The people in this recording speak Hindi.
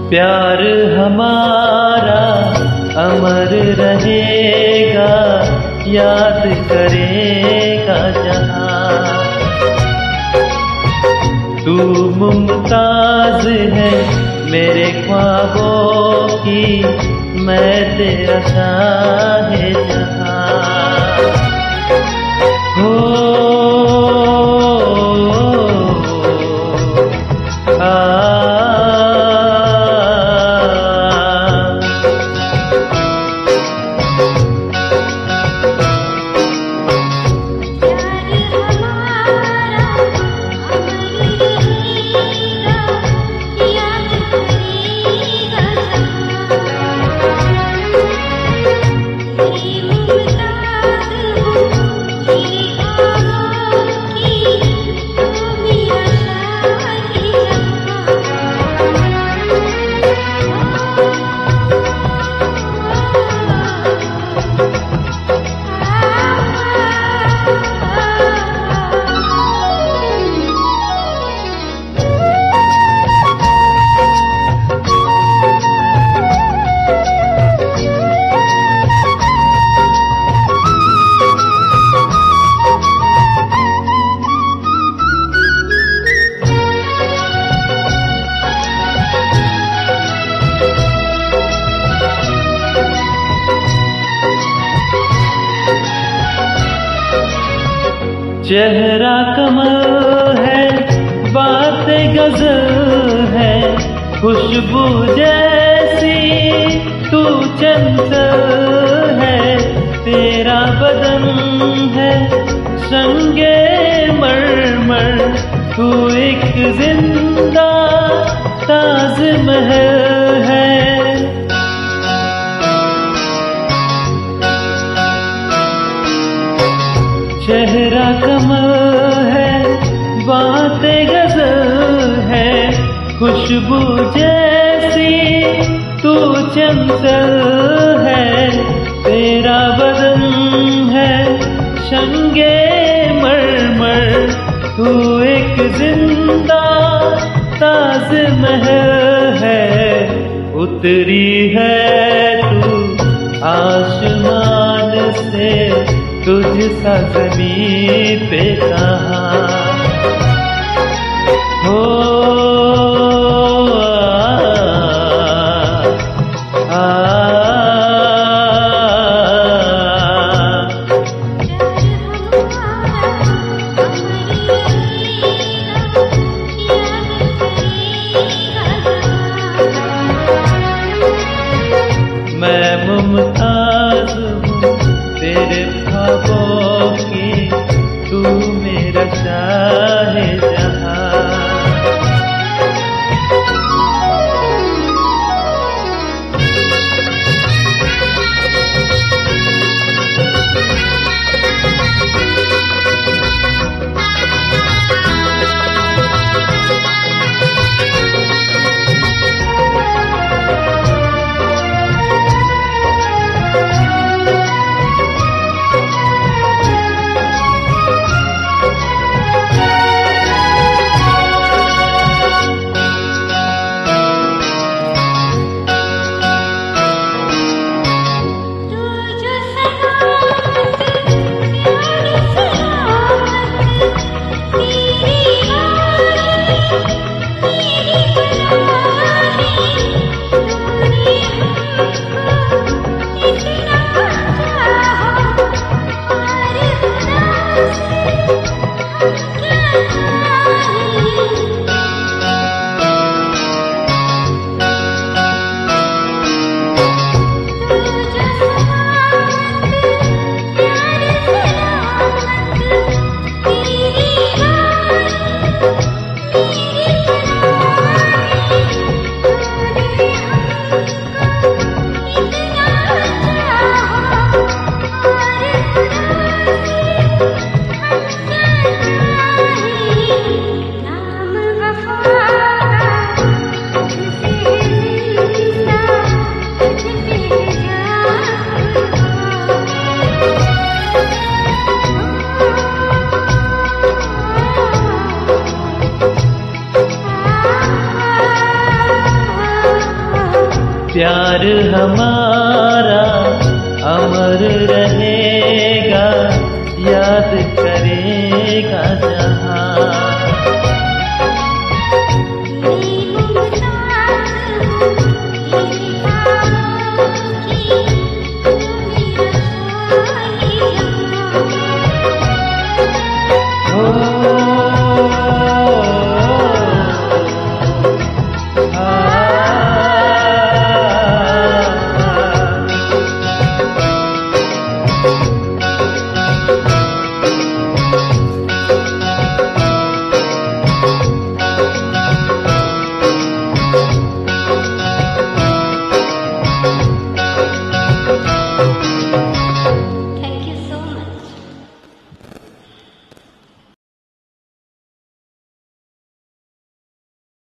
प्यार हमारा अमर रहेगा, याद करेगा जहां। तू मुमताज है मेरे ख्वाबों की, मैं तेरा शाहे जहां। हो चेहरा कमल है, बातें गज़ल है, खुशबू जैसी तू चंचल है। तेरा बदन है संगे मरमर, तू एक जिंदा ताज महल है। चेहरा कमल है, बातें गज़ल है, खुशबू जैसी तू चंचल है। तेरा बदन है संगे मरमर, तू एक जिंदा ताज महल है। उतरी है तू आसमान से, तुझसा ज़मीं पे कहाँ हो। मैं मुमताज हूँ तेरे ख्वाबों की, तू मेरा शाहे जहां। प्यार हमारा अमर रहेगा।